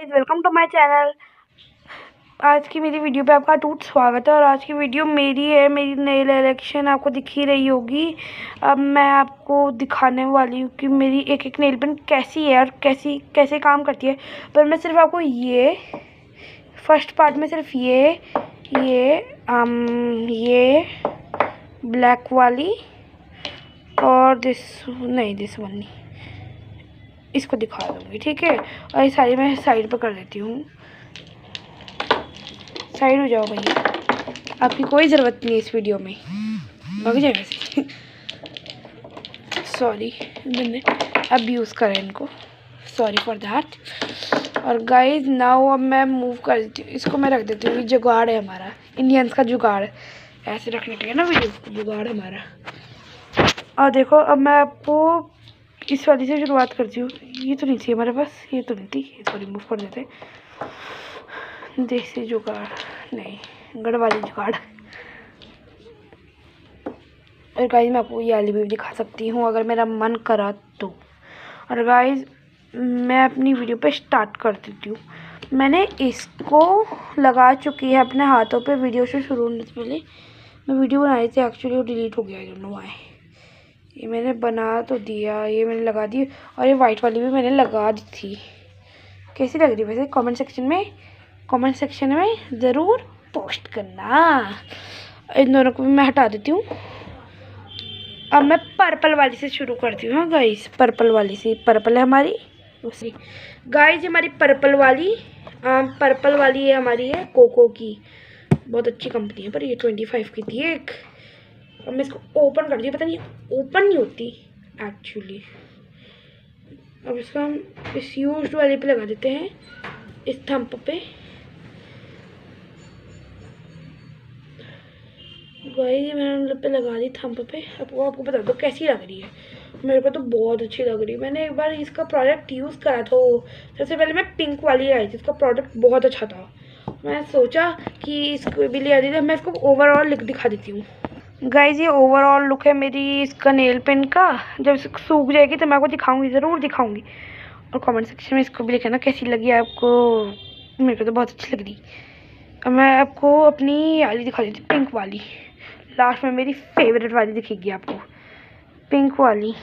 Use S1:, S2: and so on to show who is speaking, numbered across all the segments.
S1: Welcome to my channel. आज की मेरी वीडियो पे आपका टूट स्वागत है। और आज की वीडियो मेरी है, मेरी नेल इलेक्शन आपको दिख ही रही होगी। अब मैं आपको दिखाने वाली हूँ कि मेरी एक एक नेल पेंट कैसी है और कैसे काम करती है। पर मैं सिर्फ आपको ये फर्स्ट पार्ट में सिर्फ ये ब्लैक वाली और दिस वन नहीं, इसको दिखा दूँगी, ठीक है। और ये सारी मैं साइड पर कर देती हूँ। साइड हो जाओ भैया, आपकी कोई ज़रूरत नहीं है इस वीडियो में, भाग जाए वैसे। सॉरी, मैंने अब यूज़ करा इनको, सॉरी फॉर दैट। और गाइस नाउ अब मैं मूव कर देती हूँ इसको, मैं रख देती हूँ। ये जुगाड़ है हमारा, इंडियंस का जुगाड़, ऐसे रखने के लिए ना वीडियो, जुगाड़ हमारा। और देखो अब मैं आपको इस वाली से शुरुआत करती हूँ। ये तो नहीं थी हमारे पास, ये तो नहीं थी, इसको रिमूव कर देते। देसी जुगाड़ नहीं, गढ़ वाली जुगाड़। और गाइस मैं आपको ये वाली भी दिखा सकती हूँ अगर मेरा मन करा तो। और गाइस मैं अपनी वीडियो पे स्टार्ट कर देती हूँ। मैंने इसको लगा चुकी है अपने हाथों पे वीडियो से शुरू होने से पहले। मैं वीडियो बनाई थी एक्चुअली, वो डिलीट हो गया, आई डोंट नो व्हाई। ये मैंने बना तो दिया, ये मैंने लगा दी। और ये वाइट वाली भी मैंने लगा दी थी। कैसी लग रही है वैसे कमेंट सेक्शन में ज़रूर पोस्ट करना। इन दोनों को भी मैं हटा देती हूँ। अब मैं पर्पल वाली से शुरू करती हूँ। हाँ गाइस, पर्पल वाली से, पर्पल है हमारी दूसरी। गाइस हमारी पर्पल वाली है हमारी, है कोको की, बहुत अच्छी कंपनी है, पर ये 25 की थी एक। अब मैं इसको ओपन कर दी, पता नहीं ओपन नहीं होती एक्चुअली। अब इसको हम इस यूज्ड वाले पे लगा देते हैं, इस थंब पे। गाइस मैंने पे लगा दी थंब पे। आपको बता दो कैसी लग रही है। मेरे को तो बहुत अच्छी लग रही है। मैंने एक बार इसका प्रोडक्ट यूज़ करा था। सबसे पहले मैं पिंक वाली लाई थी, इसका प्रोडक्ट बहुत अच्छा था। मैं सोचा कि इसको भी ले आती थी। मैं इसको ओवरऑल लुक दिखा देती हूँ। गाइस ये ओवरऑल लुक है मेरी इसका नेल पेंट का। जब सूख जाएगी तो मैं आपको दिखाऊंगी, ज़रूर दिखाऊंगी। और कमेंट सेक्शन में इसको भी लिखना कैसी लगी आपको। मेरे को तो बहुत अच्छी लग रही। अब मैं आपको अपनी वाली दिखा देती हूँ, पिंक वाली। लास्ट में मेरी फेवरेट वाली दिखेगी आपको, पिंक वाली।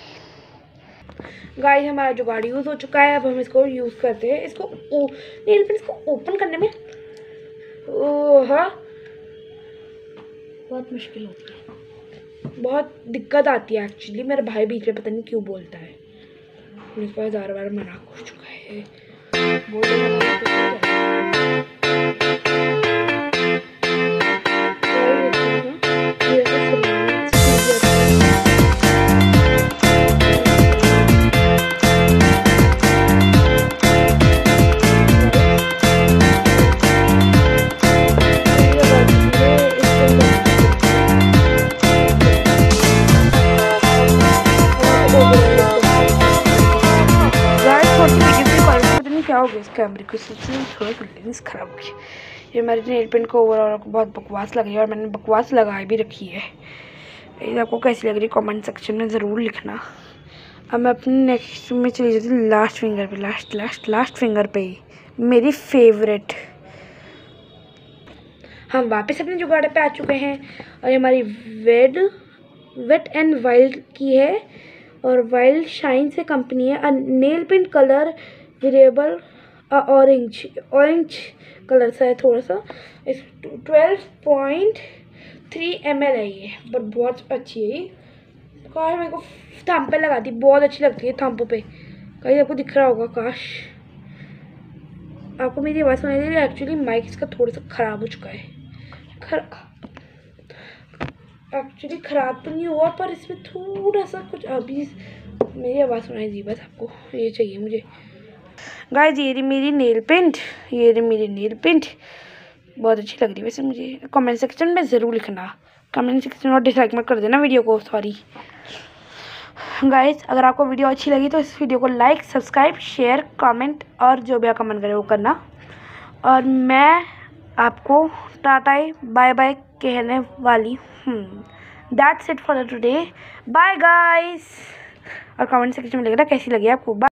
S1: गाइस हमारा जुगाड़ यूज़ हो चुका है। अब हम इसको यूज़ करते हैं। इसको नेल पेंट को ओपन करने में हाँ बहुत मुश्किल होती है, बहुत दिक्कत आती है एक्चुअली। मेरा भाई बीच में पता नहीं क्यों बोलता है, मेरे पास बार बार मना हो चुका है, क्या हो गया इस कैमरे को, थोड़ा लेंस खराब हो गई। ये मेरे नेल पेंट को ओवरऑल बहुत बकवास लगी है, और मैंने बकवास लगा भी रखी है। ये आपको कैसी लग रही है कमेंट सेक्शन में ज़रूर लिखना। अब मैं अपने नेक्स्ट में चली जाती हूँ लास्ट फिंगर पे, लास्ट फिंगर पे ही मेरी फेवरेट। हम वापस अपने जुगाड़ पे आ चुके हैं। और ये हमारी वेट एंड वाइल्ड की है, और वाइल्ड शाइन से कंपनी है। Nail paint colour variable orange colour सा है थोड़ा सा। इस 12.3 ml है ये, बट बहुत अच्छी है ये। काश मेरे को थंब पे लगा दी, बहुत अच्छी लगती है थंब पे। कहीं आपको दिख रहा होगा, काश आपको मेरी आवाज़ सुनाई दे रही है। एक्चुअली माइक इसका थोड़ा सा ख़राब हो चुका है। एक्चुअली ख़राब तो नहीं हुआ, पर इसमें थोड़ा सा कुछ अभी मेरी आवाज़ सुनाई दी, बस आपको ये चाहिए मुझे। गाइस ये रही मेरी नेल पेंट, बहुत अच्छी लग रही है वैसे मुझे। कमेंट सेक्शन में ज़रूर लिखना, कमेंट सेक्शन और डिसलाइक मत कर देना वीडियो को, सॉरी। गाइस अगर आपको वीडियो अच्छी लगी तो इस वीडियो को लाइक, सब्सक्राइब, शेयर, कमेंट और जो भी आप कमेंट करें वो करना। और मैं आपको टाटा बाय बाय कहने वाली हूँ। That's it for today, bye guys. और कमेंट सेक्शन में लिखना कैसी लगी आपको। बाय।